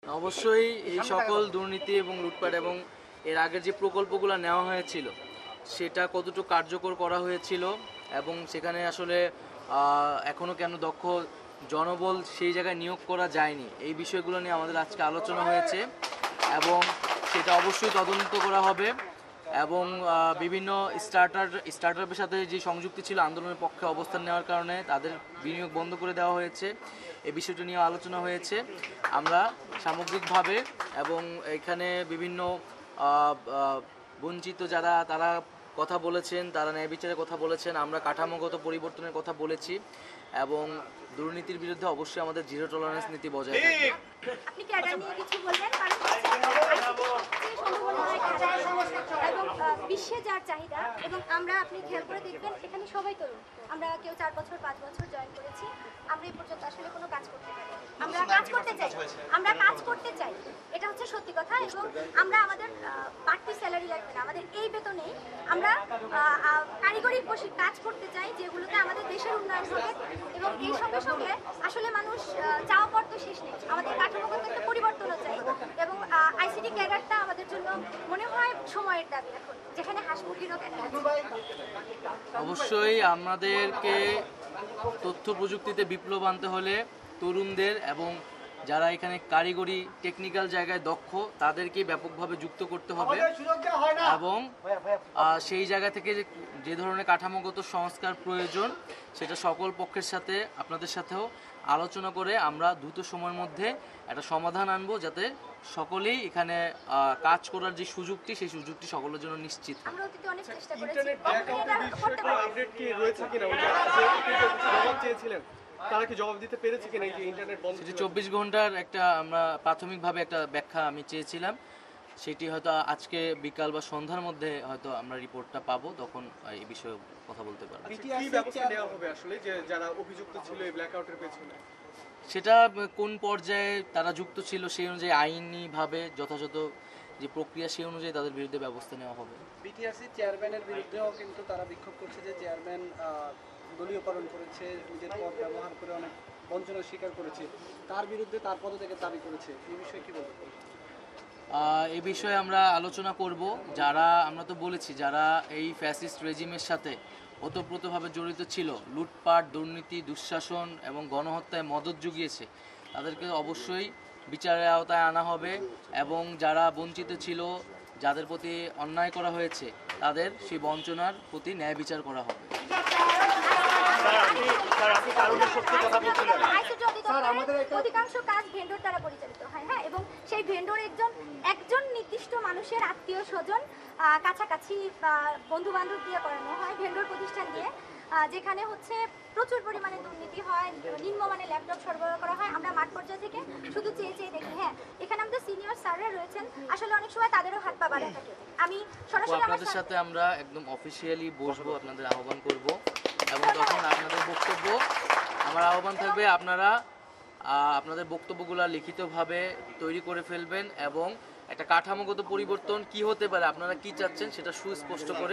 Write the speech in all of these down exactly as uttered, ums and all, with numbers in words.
অবশ্যই এই সকল দুর্নীতি এবং লুটপাট এবং এর আগের যে প্রকল্পগুলো নেওয়া হয়েছিল সেটা কতটুকু কার্যকর করা হয়েছিল এবং সেখানে আসলে এখনও কেন দক্ষ জনবল সেই জায়গায় নিয়োগ করা যায়নি, এই বিষয়গুলো নিয়ে আমাদের আজকে আলোচনা হয়েছে এবং সেটা অবশ্যই তদন্ত করা হবে এবং বিভিন্ন স্টার্টার স্টার্টারের সাথে যে সংযুক্তি ছিল আন্দোলনের পক্ষে অবস্থান নেওয়ার কারণে তাদের বিনিয়োগ বন্ধ করে দেওয়া হয়েছে, এই বিষয়টি নিয়ে আলোচনা হয়েছে। আমরা সামগ্রিকভাবে এবং এখানে বিভিন্ন বঞ্চিত যারা তারা কথা বলেছেন, তারা ন্যায় বিচারের কথা বলেছেন, আমরা কাঠামোগত পরিবর্তনের কথা বলেছি এবং দুর্নীতির বিরুদ্ধে অবশ্যই আমাদের জিরো টলারেন্স নীতি বজায় থাকবে। আপনি ক্যাডার নিয়ে কিছু বললেন, কারণ এবং বিশ্বে যার চাহিদা এবং আমরা আপনি খেয়াল করে দেখবেন এখানে সবাই তরুণ, আমরা কেউ চার বছর পাঁচ বছর জয়েন করেছি, আমরা এই পর্যন্ত আসলে কোনো কাজ করতে পারি, আমরা কাজ করতে চাই, আমরা কাজ করতে চাই, এটা হচ্ছে সত্যি কথা। এবং আমরা আমাদের বাড়তি স্যালারি লাগবে না, আমাদের এই বেতনেই আমরা কারিগরি কাজ করতে চাই যেগুলোতে আমাদের দেশের উন্নয়ন হবে এবং এই সঙ্গে সঙ্গে আসলে মানুষ চাওয়া পর তো শেষ নেই, আমাদের কাঠামোগত একটা পরিবর্তনও চাই এবং আইসিটি ক্যাডারটা আমাদের জন্য মনে হয় সময়ের দাবি এখন, যেখানে হাঁস মুরগিরও ক্যাডার আছে। অবশ্যই আমাদেরকে তথ্য প্রযুক্তিতে বিপ্লব আনতে হলে তরুণদের এবং যারা এখানে কারিগরি টেকনিক্যাল জায়গায় দক্ষ তাদেরকে ব্যাপকভাবে যুক্ত করতে হবে এবং সেই জায়গা থেকে যে ধরনের কাঠামোগত সংস্কার প্রয়োজন সেটা সকল পক্ষের সাথে আপনাদের সাথেও আলোচনা করে আমরা দ্রুত সময়ের মধ্যে একটা সমাধান আনবো যাতে সকলেই এখানে কাজ করার যে সুযোগটি সেই সুযোগটি সকলের জন্য নিশ্চিত। তারা কি জবাব দিতে পেরেছে কিনা যে ইন্টারনেট বন্ধ? চব্বিশ ঘন্টার একটা আমরা প্রাথমিকভাবে একটা ব্যাখ্যা আমি চেয়েছিলাম, সেটি হয়তো আজকে বিকাল বা সন্ধ্যার মধ্যে হয়তো আমরা রিপোর্টটা পাবো, তখন এই বিষয়ে কথা বলতে পারবো। কি ব্যবস্থা নেওয়া হবে আসলে যে যারা অভিযুক্ত ছিল এই ব্ল্যাকআউটের পেছনে? সেটা কোন পর্যায়ে তারা যুক্ত ছিল সেই অনুযায়ী আইনিভাবে যথাযথ যে প্রক্রিয়া সেই অনুযায়ী তাদের বিরুদ্ধে ব্যবস্থা নেওয়া হবে। বিটিআরসি চেয়ারম্যানের বিরুদ্ধেও কিন্তু তারা বিক্ষোভ করছে যে চেয়ারম্যান দলীয়করণ করেছে, নিজের পদ ব্যবহার করে অনেক বঞ্চনা স্বীকার করেছে, তার বিরুদ্ধে তার পদ থেকে দাবি করেছে, এই বিষয়ে কি বলবেন? এই বিষয়ে আমরা আলোচনা করব। যারা আমরা তো বলেছি যারা এই ফ্যাসিস্ট রেজিমের সাথে ওতপ্রোতভাবে জড়িত ছিল, লুটপাট, দুর্নীতি, দুঃশাসন এবং গণহত্যায় মদত জুগিয়েছে, তাদেরকে অবশ্যই বিচারের আওতায় আনা হবে এবং যারা বঞ্চিত ছিল, যাদের প্রতি অন্যায় করা হয়েছে, তাদের সেই বঞ্চনার প্রতি ন্যায় বিচার করা হবে। অধিকাংশ কাজ ভেন্ডর দ্বারা পরিচালিত হয়, হ্যাঁ, এবং সেই ভেন্ডর একজন একজন নির্দিষ্ট মানুষের আত্মীয় স্বজন কাছাকাছি বন্ধু বান্ধব দিয়ে করানো হয়, ভেন্ডর প্রতিষ্ঠান দিয়ে, যেখানে হচ্ছে প্রচুর পরিমাণে দুর্নীতি হয়, নিম্নমানের ল্যাপটপ সরবরাহ করা হয়। আমরা মাঠ পর্যায়ে থেকে শুধু চেয়ে চেয়ে দেখি, হ্যাঁ, এখানে আমাদের সিনিয়র স্যাররা রয়েছেন, আসলে অনেক সময় তাদেরও হাত পা বাঁধা থাকে। আমি সরাসরি আপনাদের সাথে আমরা একদম অফিসিয়ালি বসবো, আপনাদের আহ্বান করব এবং তখন আপনাদের বক্তব্য, আমার আহ্বান থাকবে আপনারা আপনাদের বক্তব্যগুলো লিখিতভাবে তৈরি করে ফেলবেন এবং একটা কাঠামোগত পরিবর্তন কি হতে পারে, আপনারা কি চাচ্ছেন সেটা সুস্পষ্ট করে।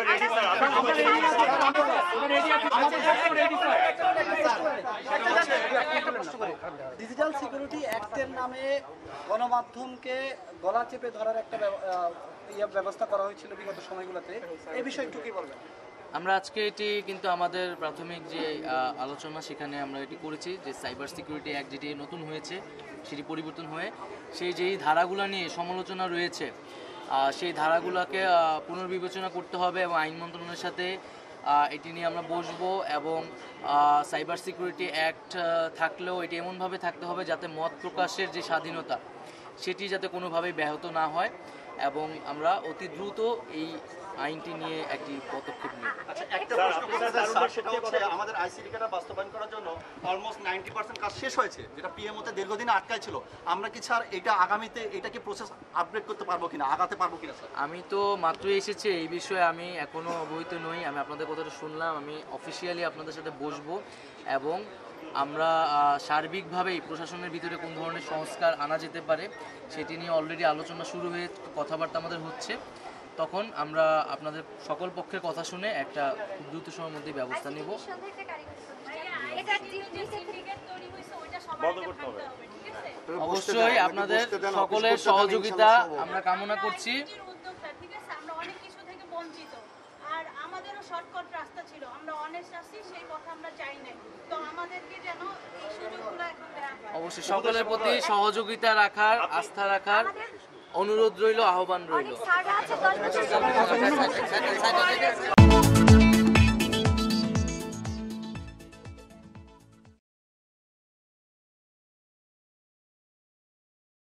ডিজিটাল সিকিউরিটি অ্যাক্টের নামে গণমাধ্যমকে গলা চেপে ধরার একটা ব্যবস্থা করা হয়েছিল বিগত সময়গুলোতে, এই বিষয়ে একটু কি বলবেন? আমরা আজকে এটি কিন্তু আমাদের প্রাথমিক যে আলোচনা সেখানে আমরা এটি করেছি যে সাইবার সিকিউরিটি অ্যাক্ট যেটি নতুন হয়েছে সেটি পরিবর্তন হয়ে সেই যেই ধারাগুলো নিয়ে সমালোচনা রয়েছে সেই ধারাগুলোকে পুনর্বিবেচনা করতে হবে এবং আইন মন্ত্রণালয়ের সাথে এটি নিয়ে আমরা বসবো এবং সাইবার সিকিউরিটি অ্যাক্ট থাকলেও এটি এমনভাবে থাকতে হবে যাতে মত প্রকাশের যে স্বাধীনতা সেটি যাতে কোনোভাবেই ব্যাহত না হয় এবং আমরা অতি দ্রুত এই আইনটি নিয়ে একটি পদক্ষেপ নিই। আচ্ছা, একটা প্রশ্ন করতে স্যার, সেটা হচ্ছে আমাদের আইসিটি কার্ড বাস্তবায়ন করার জন্য অলমোস্ট নাইনটি পার্সেন্ট কাজ শেষ হয়েছে, যেটা পিএমওতে দীর্ঘদিন আটকায় ছিল। আমরা কি স্যার এটা আগামীতে এটা কি প্রসেস আপডেট করতে পারবো কিনা, আগাতে পারবো কিনা স্যার? আমি তো মাত্রই এসেছি, এই বিষয়ে আমি এখনো অবহিত নই। আমি আপনাদের কথাটা শুনলাম, আমি অফিসিয়ালি আপনাদের সাথে বসবো এবং আমরা সার্বিকভাবেই প্রশাসনের ভিতরে কোন ধরনের সংস্কার আনা যেতে পারে সেটি নিয়ে অলরেডি আলোচনা শুরু হয়ে কথাবার্তা আমাদের হচ্ছে। তখন আমরা আপনাদের সকল পক্ষের কথা শুনে একটা খুব দ্রুত সময়ের মধ্যে ব্যবস্থা নেব। বন্ধ করতে হবে। অবশ্যই আপনাদের সকলের সহযোগিতা আমরা কামনা করছি। উদ্যোক্তা ঠিক আছে, আমরা অনেক কিছু থেকে বঞ্চিত, আর আমাদেরও শর্টকাট রাস্তা ছিল, আমরা অনেস্ট আছি, সেই কথা আমরা চাই নাই। তো আমাদেরকে যেন এই সুযোগগুলো এখন দেওয়া হয়। অবশ্যই সকলের প্রতি সহযোগিতা রাখার, আস্থা রাখার অনুরোধ রইল, আহ্বান রইল। অনেক স্যাররা আছে দশ বছর